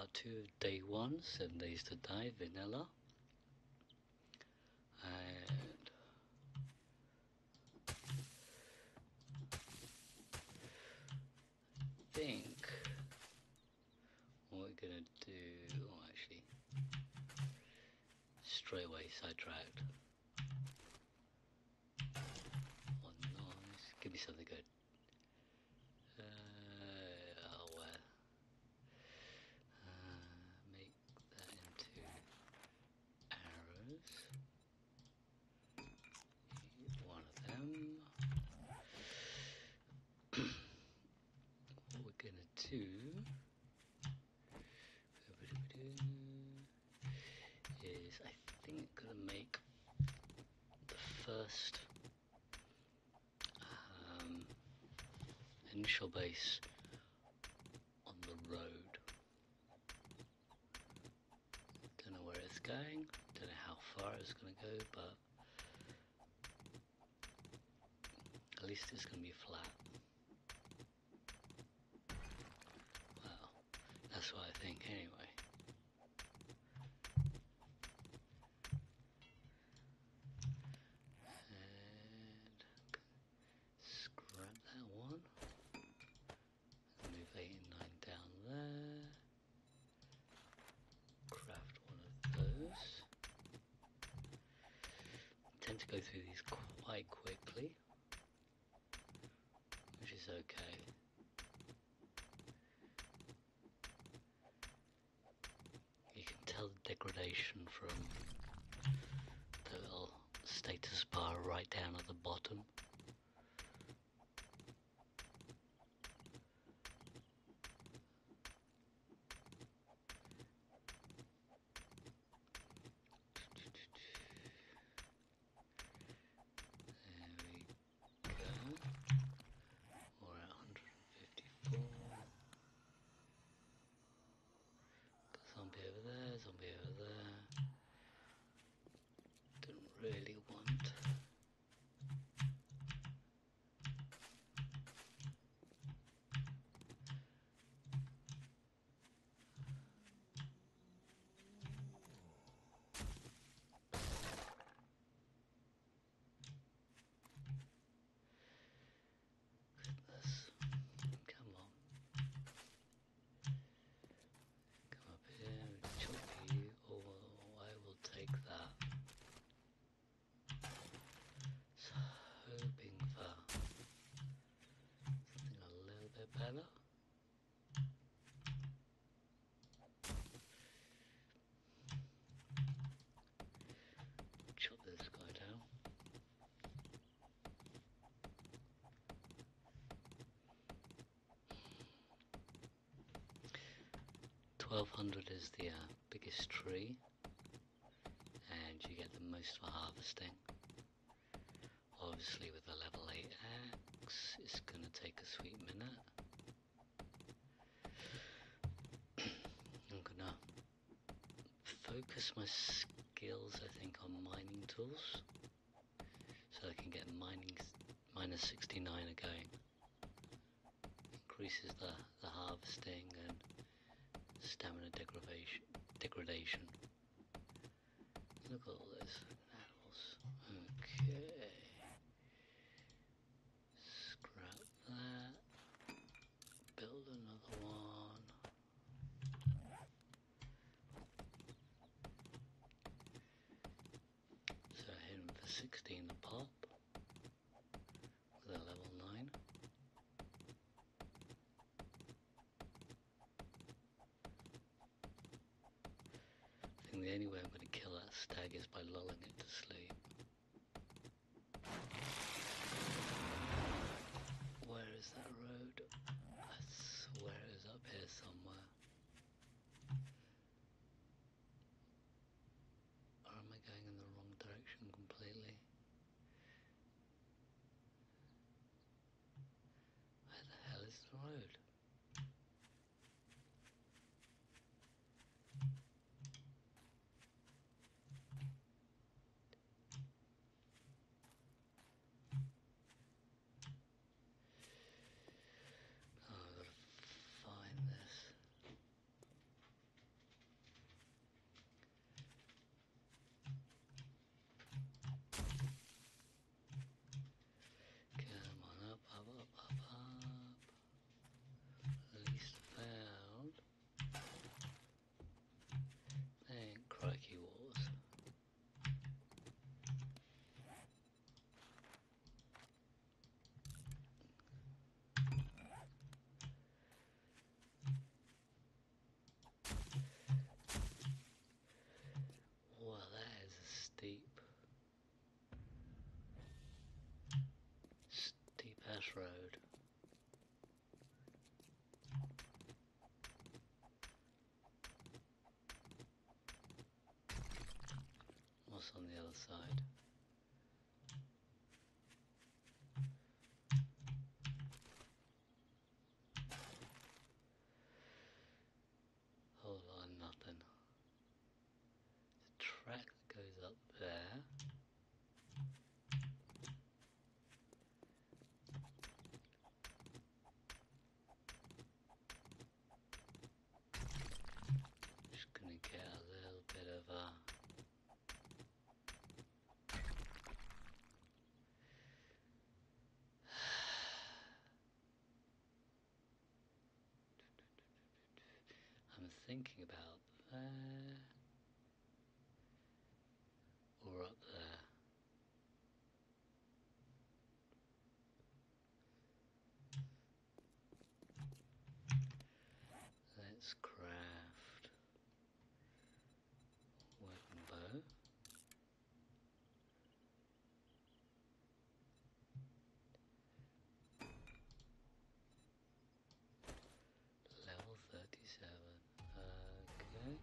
part 2 of day 1, 7 Days to Die Vanilla. And I think what we're gonna do, oh actually, straight away sidetracked. Oh nice, give me something good. Oh well. Make that into arrows. One of them. What we're gonna do is, I think I'm gonna make the first initial base on the road. Don't know where it's going, don't know how far it's gonna go, but at least it's gonna be flat. Well, that's what I think anyway. And scrap that one. Move 8 and 9 down there. Craft one of those. I tend to go through these quite quickly, which is okay. You can tell the degradation from the little status bar right down at the bottom. Zombie over there. Don't really want. Goodness. Come on. Come up here, chop you. Oh, I will take that. So, hoping for something a little bit better. Chop this guy down. $1,200 is the biggest tree, and you get the most for harvesting. Obviously with the level 8 axe, it's going to take a sweet minute. I'm going to focus my skills, I think, on mining tools, so I can get mining minus 69 going. Increases the harvesting and stamina degradation. Look at all this animals. Okay. Scrap that. Build another one. So hit him for 16 a pop with a level 9. I think the only way I'm going to kill that stag is by lulling it to sleep. Where is that road? I swear it was up here somewhere. Or am I going in the wrong direction completely? Where the hell is the road? outside. Whole lot of nothing. The track that goes up there. Just gonna get a little bit of a I'm thinking about there or up there. Let's craft weapon bow. Level 37. Okay.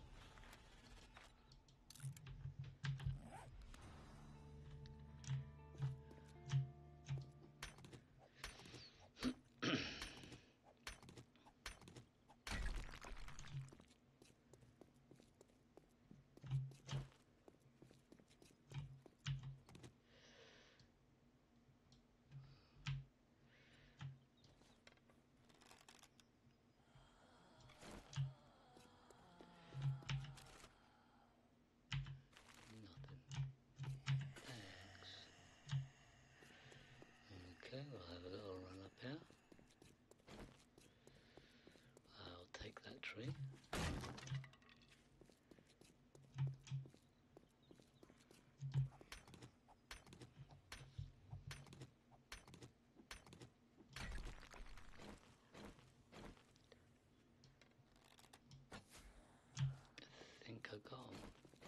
Nothing. Thanks. Okay, we'll have a little run up here. I'll take that tree. I think I got 'em.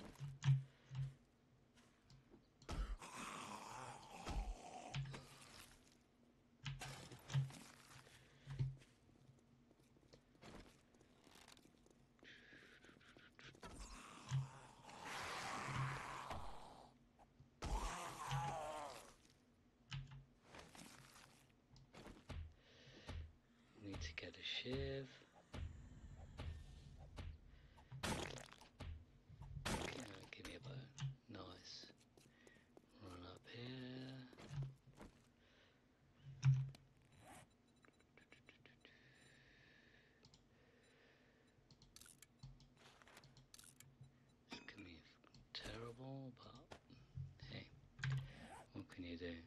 Need to get a shiv. Give me a bow. Nice. Run up here. It's gonna be terrible, but hey, what can you do?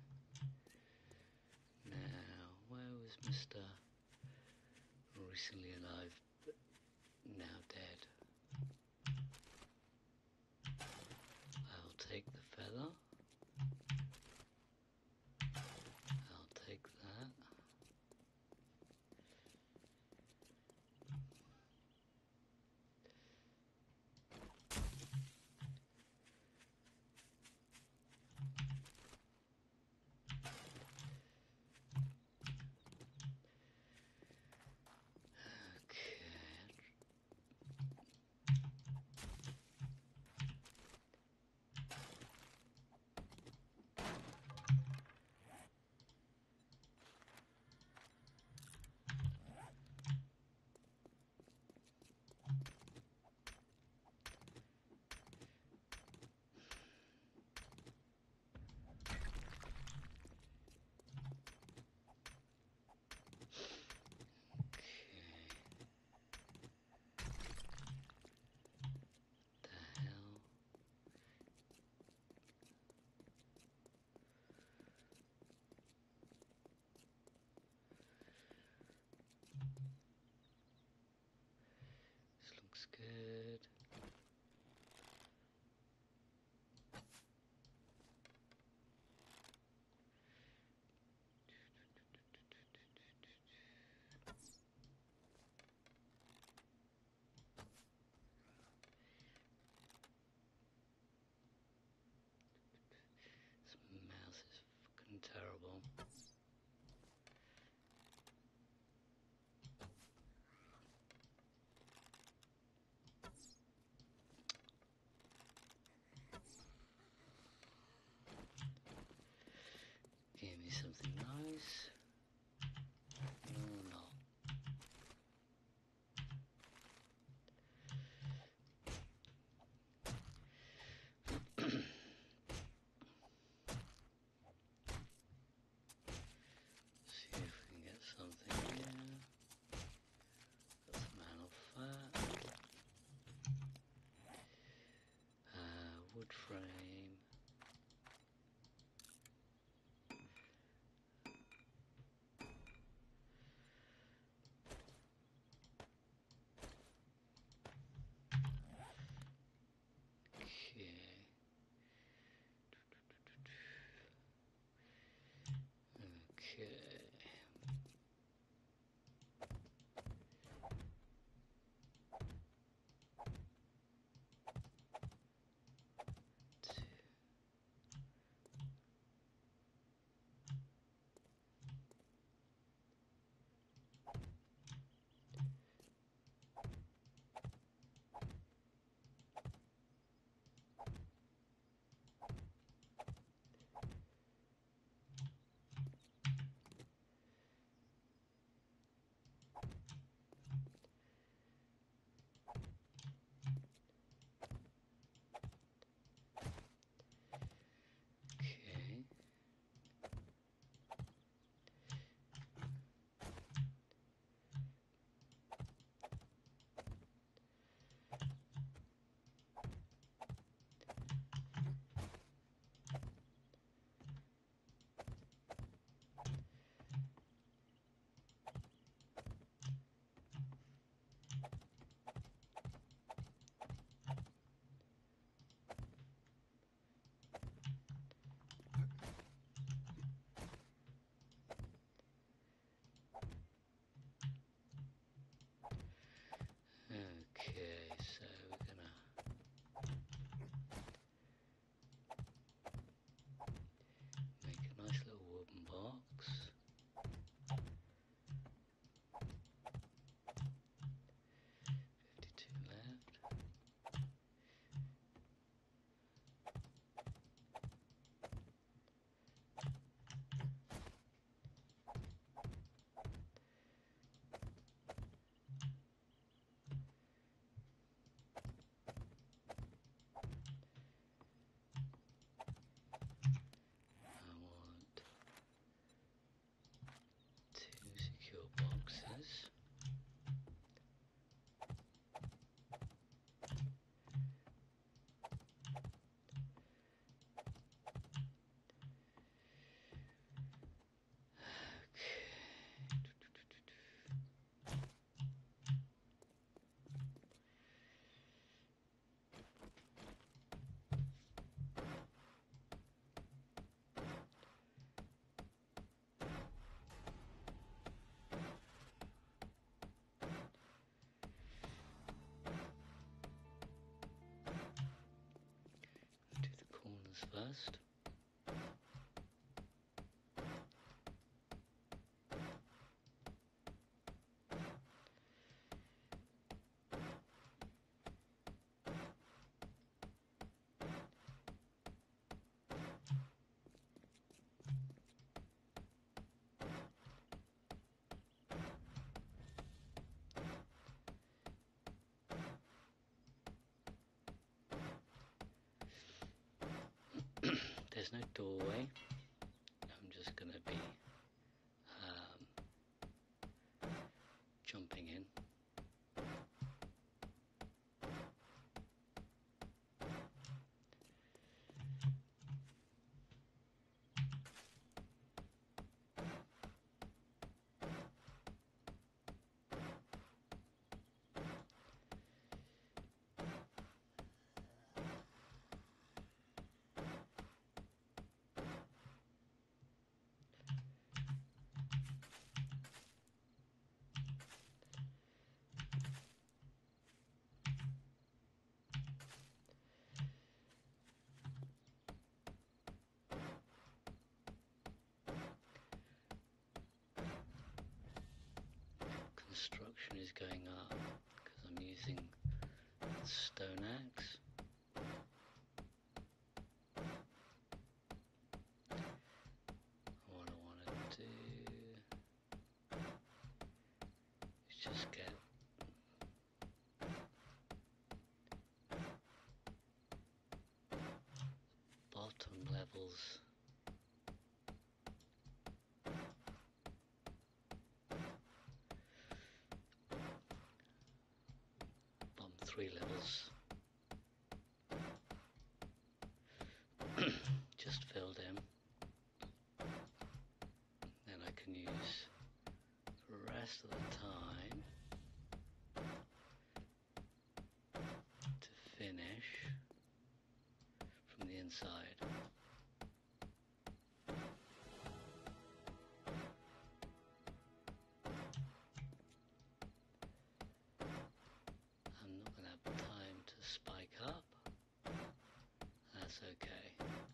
Now, where was Mr. recently alive, but now dead? I'll take the feather. I'll take that. Looks good. This mouse is fucking terrible. frame. Okay, so we're gonna make a nice little wooden box. 52 left. I want 2 secure boxes. Do the corners first. There's no doorway. I'm just going to be jumping in. Construction is going up because I'm using the stone axe. What I want to do is just get bottom levels bottom 3 levels inside. I'm not going to have time to spike up. That's okay.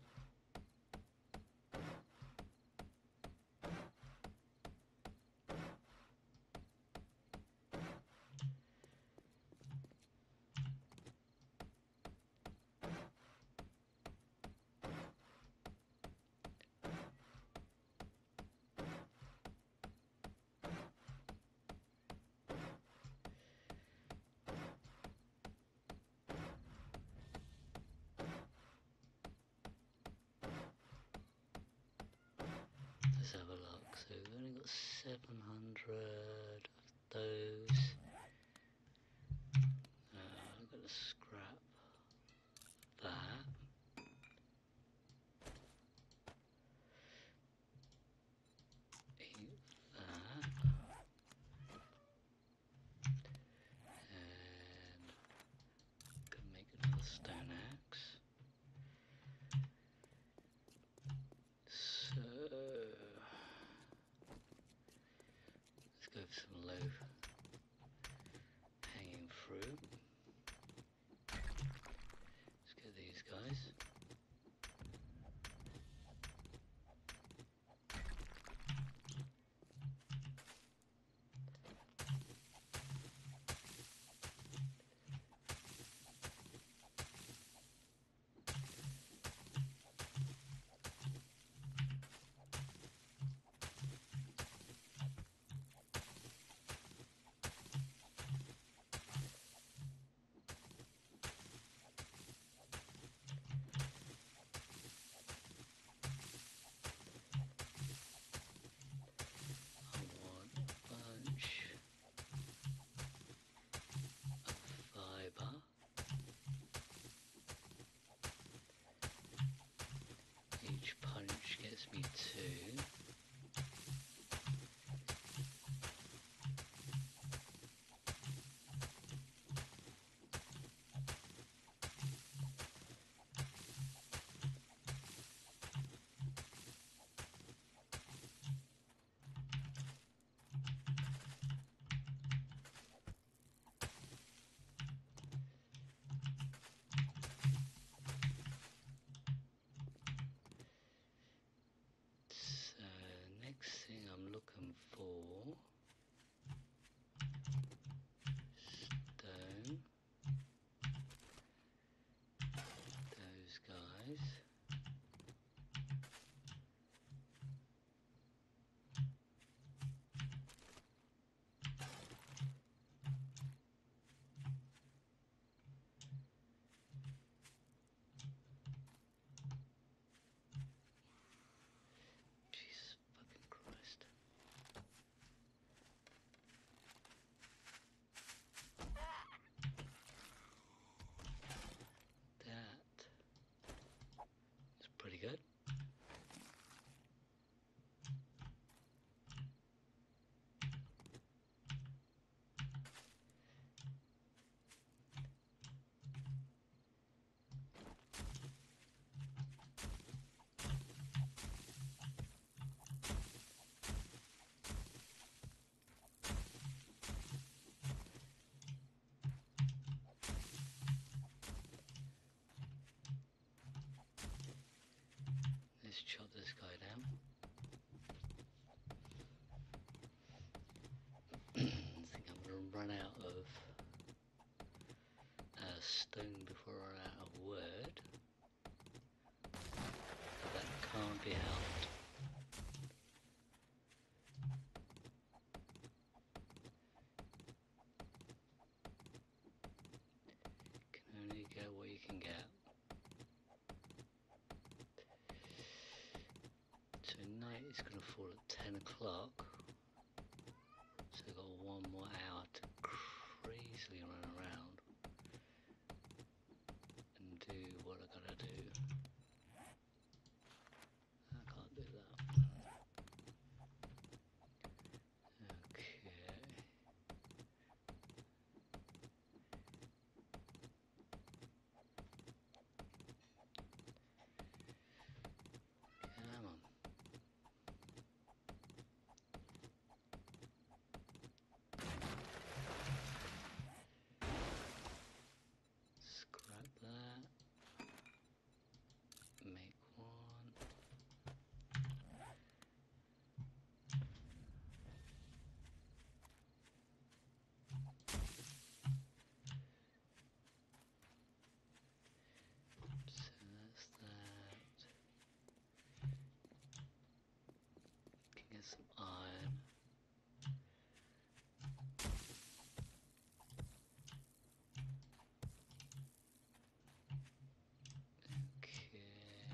Let's have a look. So we've only got 700 of those. I'm going to scrap that. Eat that. And can make another stone axe. So let's go for some low hanging fruit. Let's get these guys. Each punch gets me 2. So next thing I'm looking for, stone, those guys. Jesus fucking Christ. That is pretty good. Let's chop this guy down. I think I'm going to run out of stone before I run out of wood. But that can't be helped. Can only get what you can get. So night is going to fall at 10 o'clock. So I've got 1 more hour to crazily run around and do what I gotta do. I can't do that. Okay. some iron. Okay.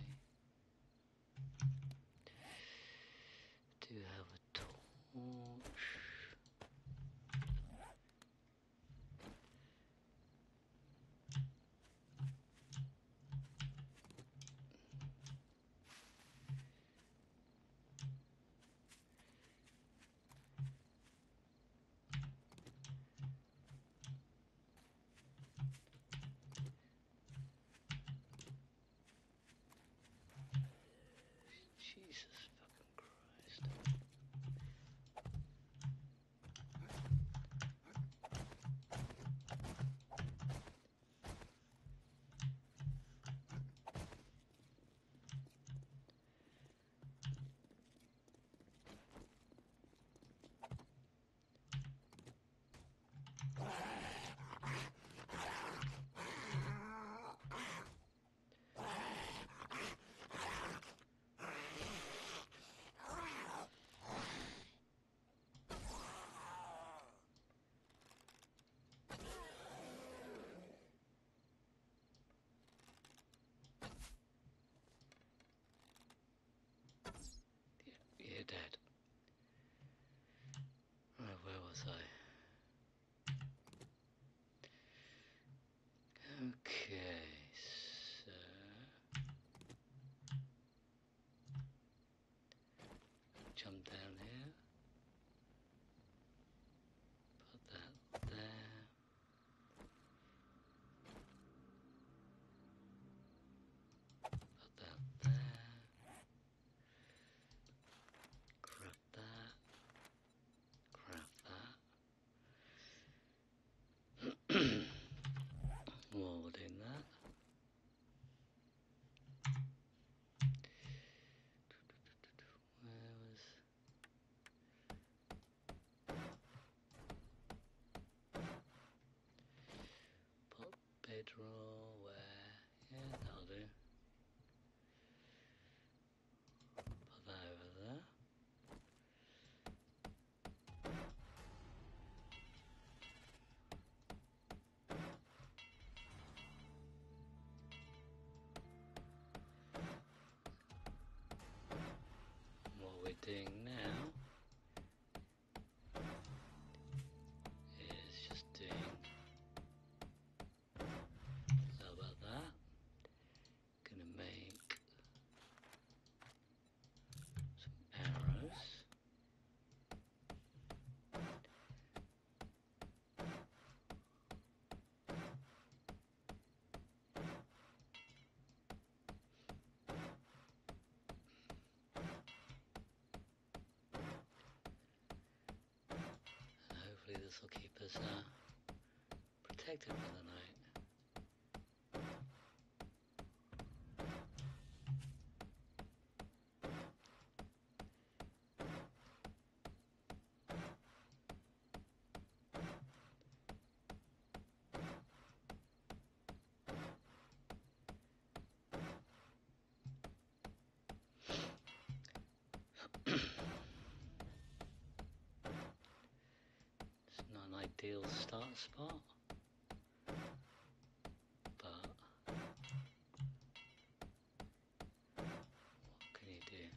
Do have a torch. Jesus fucking Christ. You're dead. Right, where was I? Okay, so jump down here. Put that there. Put that there. Grab that. Grab that. While we're doing that. Where was... Put bedroll where? Yeah, that'll do. Put that over there. What we're doing now is just doing a little bit of that. Gonna make some arrows. Hopefully this will keep us protected for the night. It's not an ideal start spot, but what can you do?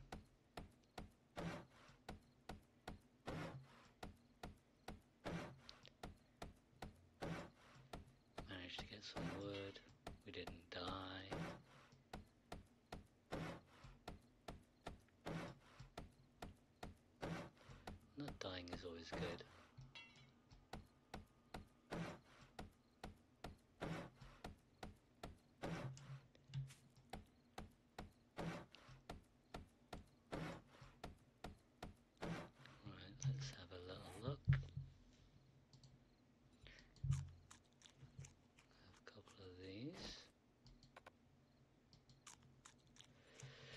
Managed to get some wood. We didn't die. Not dying is always good. Right, let's have a little look. Have a couple of these.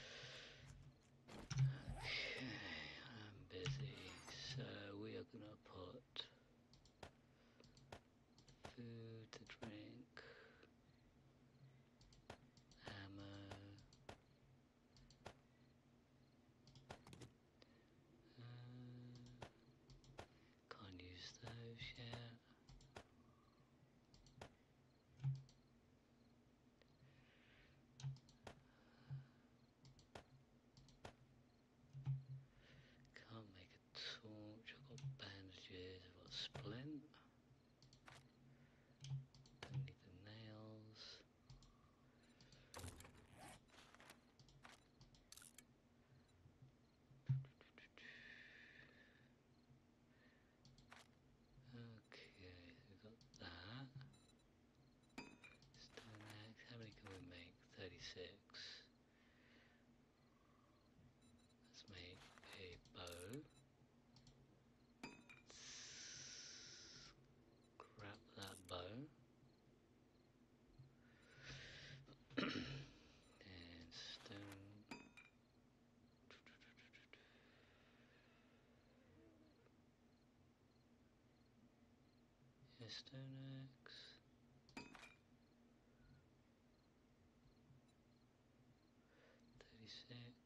Okay, I'm busy, so we are gonna splint. Don't need the nails. Okay, we've got that. Stone axe. How many can we make? 36. Let's make a bow. Scrap that bow. And stone. Yeah, stone axe. 36.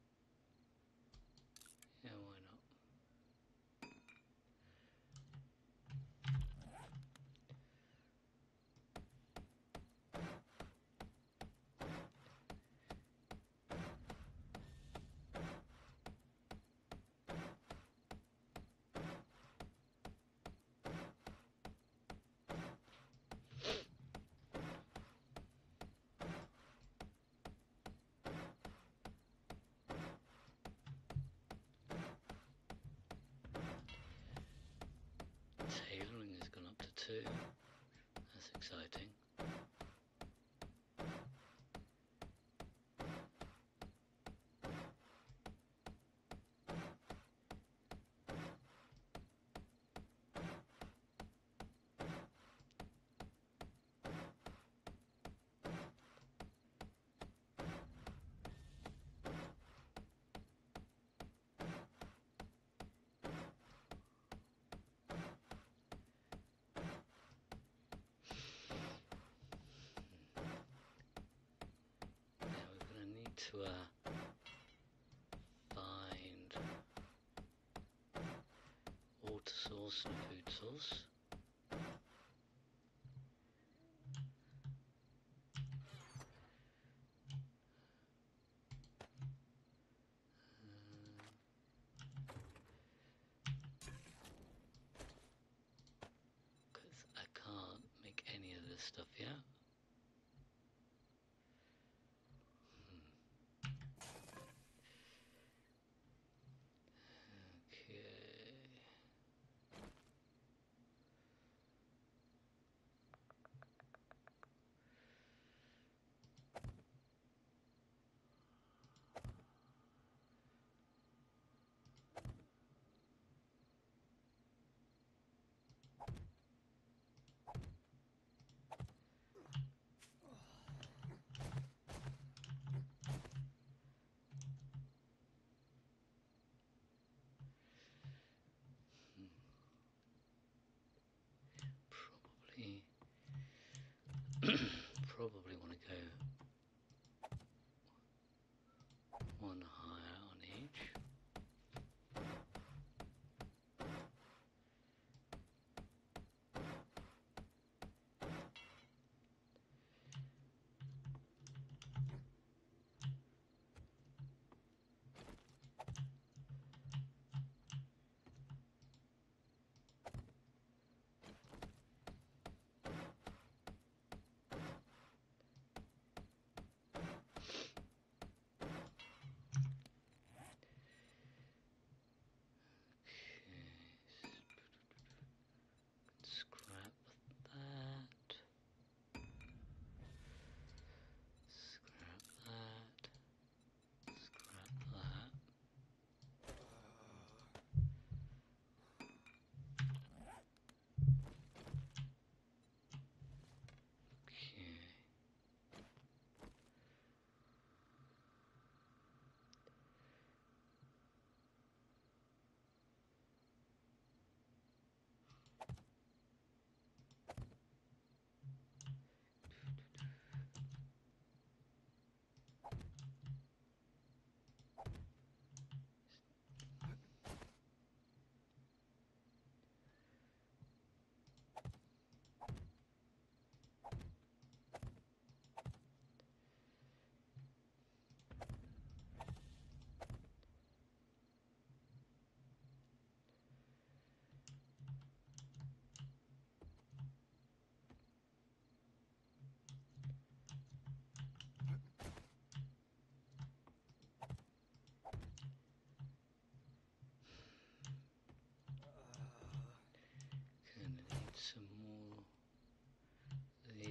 Yeah, why not? Tailoring has gone up to 2. That's exciting. To find water source and food source. Because I can't make any of this stuff yet.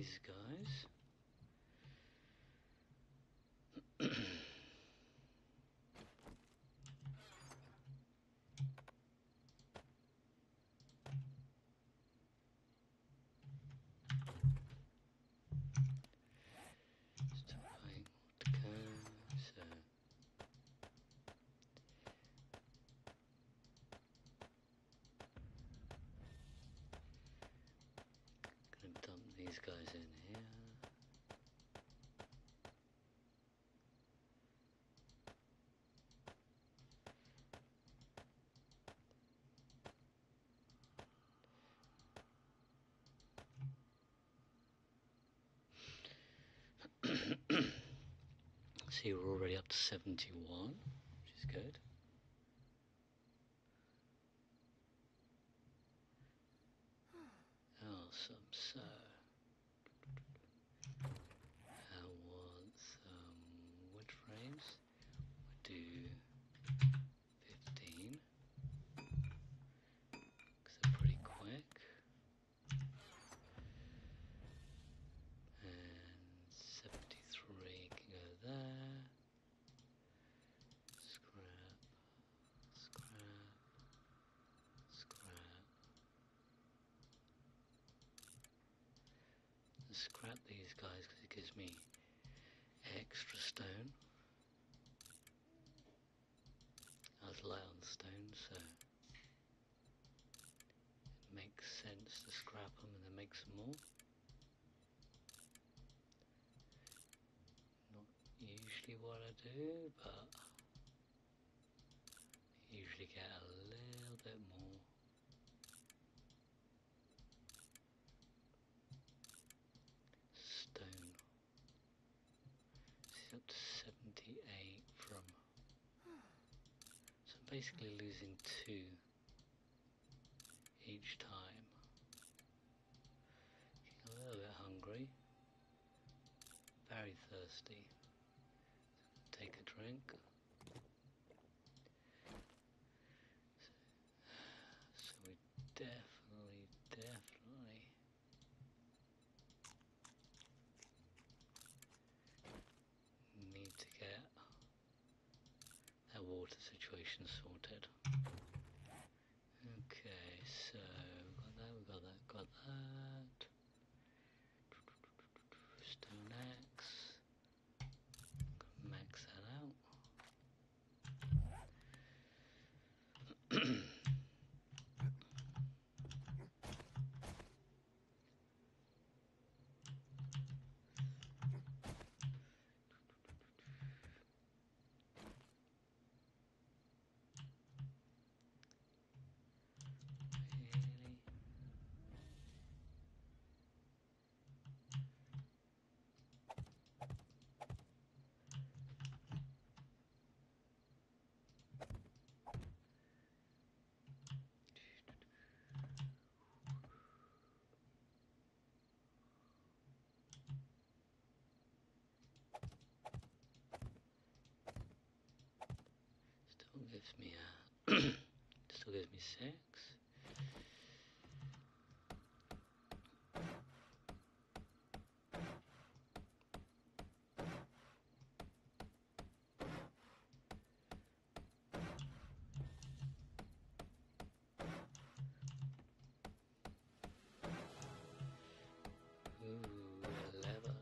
these guys. Dump these guys in here. See, we're already up to 71, which is good. Awesome. So I want some wood frames. We'll do 15 because they're pretty quick. And 73 can go there. Scrap, scrap, scrap. Scrap these guys because it gives me extra stone. I was light on stone, so it makes sense to scrap them and then make some more. Not usually what I do, but I usually get a little bit more. Stone. This is up to 78 from. So I'm basically losing 2 each time. Getting a little bit hungry. Very thirsty. Take a drink. So we definitely need to get that water situation sorted. Okay, so we got that. Stone axe. Max that out. Gives me still gives me 6. Ooh, 11.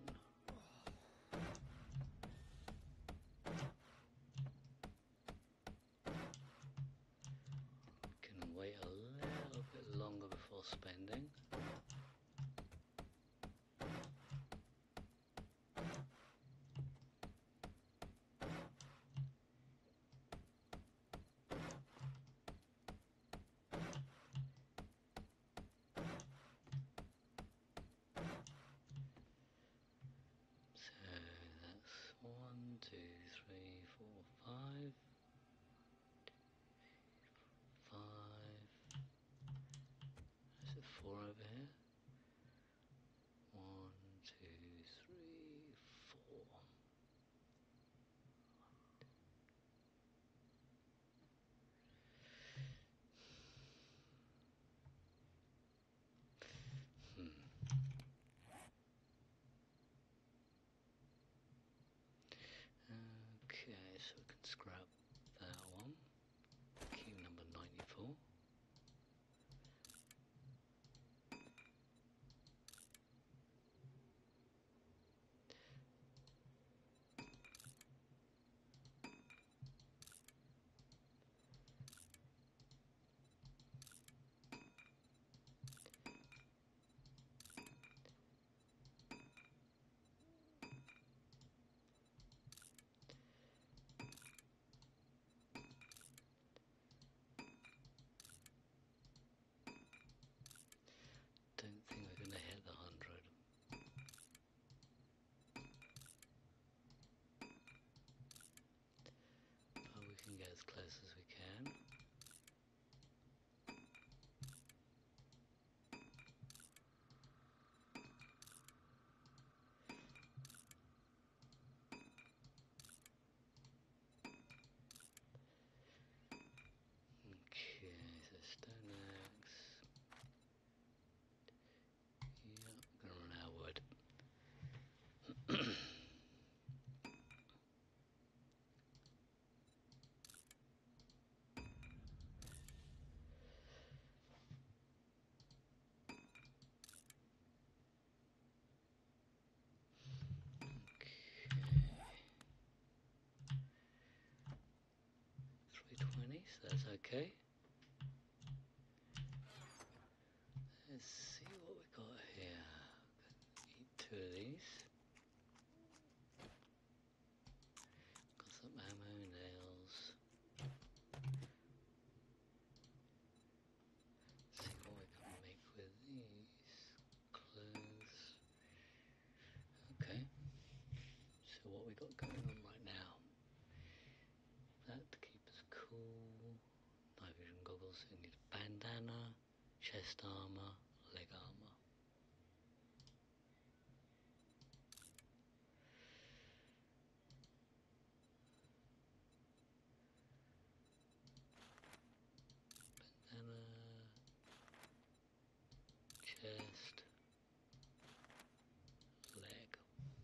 Can wait a little bit longer before spending. So that's 1, 2, 3, 4, 5. 5. Is it 4 over as close as we can. Okay, so stone axe. Yeah, I'm gonna run out of wood. Okay. 320, so that's okay. Let's see what we got here. Eat 2 of these. Got some ammo, nails. See what we can make with these. Clothes. Okay. So what we got going on right now? That to keep us cool. Night vision goggles. We need bandana, chest armor, leg armor. Bandana, chest, leg.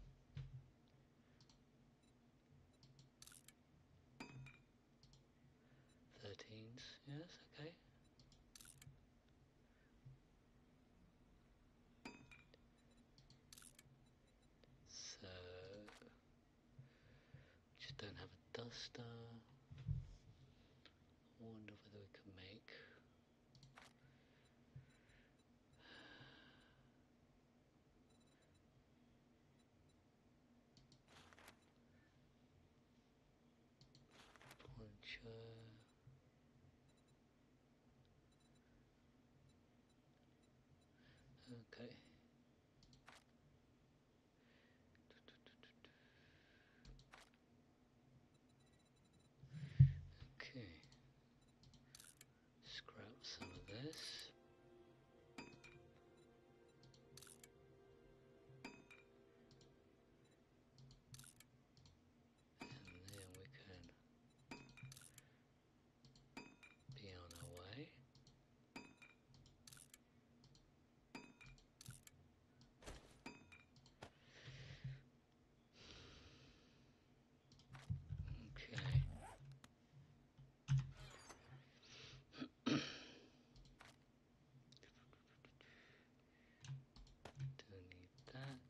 Thirteens, yes, okay. So just don't have a duster. I wonder whether we can make poncho. Okay. Okay. Scrap some of this. And then we can be on our way. Okay. Don't need that.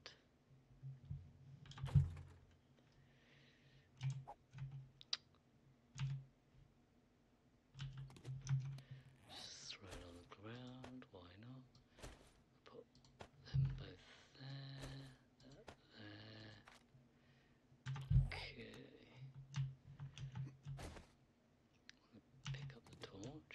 Just throw it on the ground, why not? Put them both there, that there. Okay. Pick up the torch.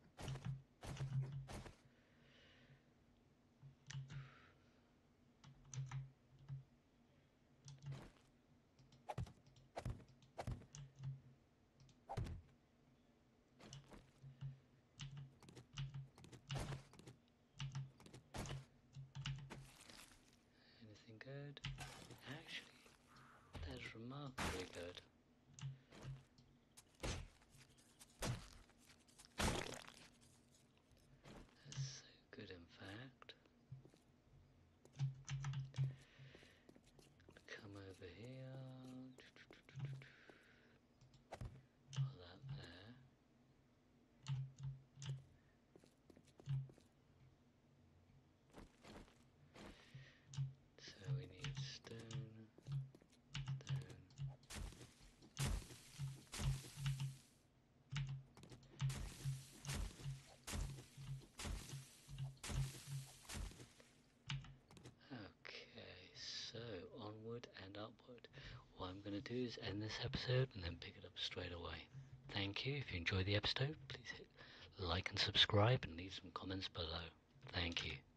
Anything good? Actually, that's remarkably good. That's so good, in fact. Come over here. Put that there. So we need stone, stone. Okay, so onward and upward. What I'm going to do is end this episode and then pick it up straight away. Thank you. If you enjoyed the episode, please hit like and subscribe and leave some comments below. Thank you.